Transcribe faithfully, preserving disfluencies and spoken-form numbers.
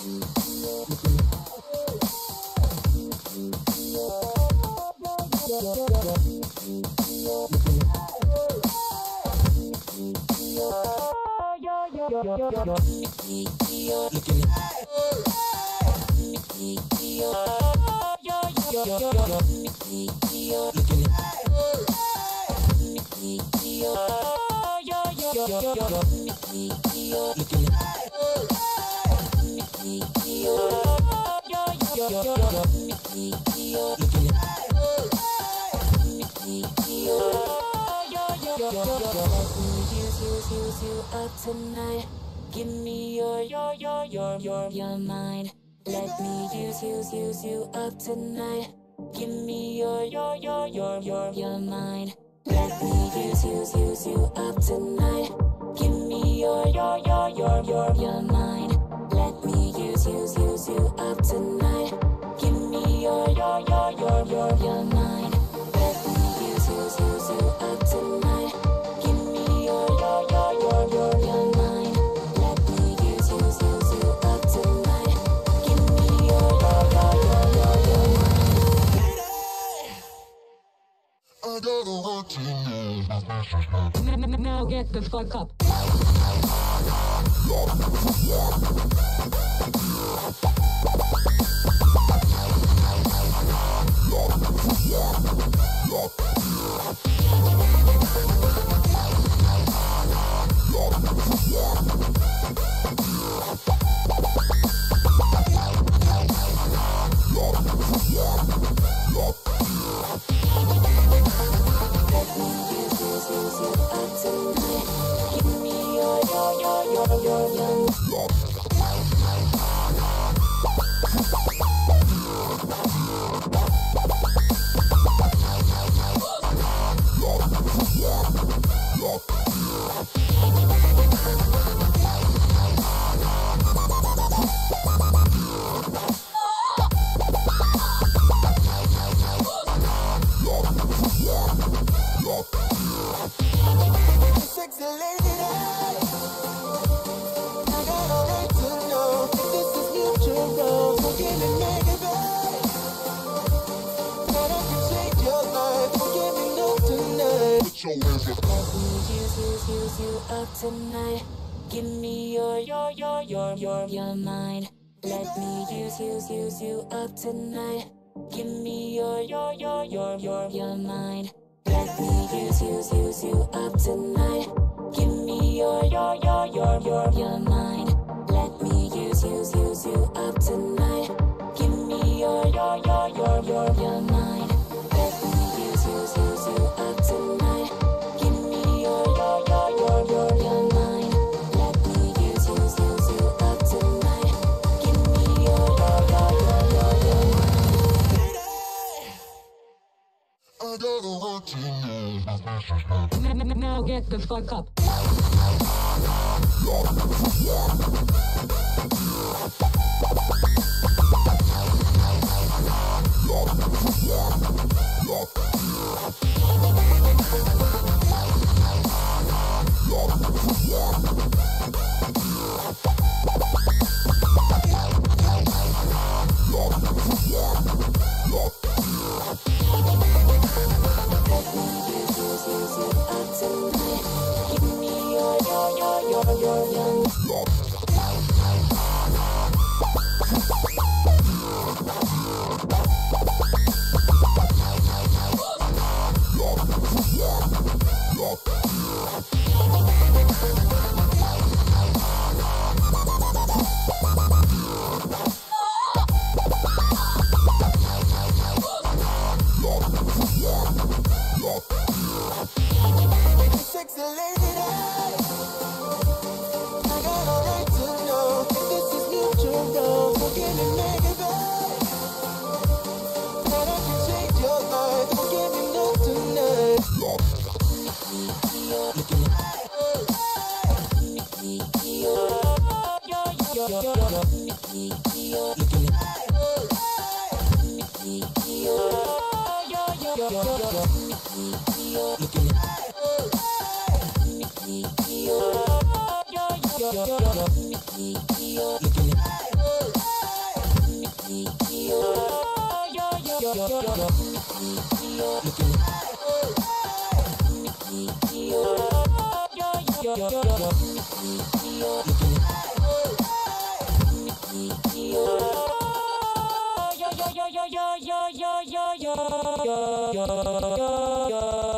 Tonight, give me your, your, your, your, your, your mind. Let me use, use, use you up tonight. Give me your, your, your, your, your, your mind. Let me use, use, use you up tonight. Give me your, your, your, your, your, your mind. Let me use, use, use you up tonight. Give me your, your, your, your, your, your mind. Let me use, use, use you up tonight. Give me your, your, your, your, your, your mind. Let me use, use, use you up tonight. Give me your, your, your, your, your, your mind. I gotta let you know. Now get the fuck up. Tonight, give me your, your, your, your, your, your mind. Let me use, use, use you up tonight. Give me your, your, your, your, your, your mind. Let me use, use, use you up tonight. Give me your, your, your, your, your, your mind. Let me use, use, use you up tonight. Give me your, your, your, your, your, your mind. Let me use, use, use you up tonight. Give me your, your, your, your, your, your mind. Let me use, use, use you up tonight. Give me your, your, your, your, your, your mind. I gotta let you know. Now get the fuck up. Looking yo yo yo yo yo yo yo yo yo yo yo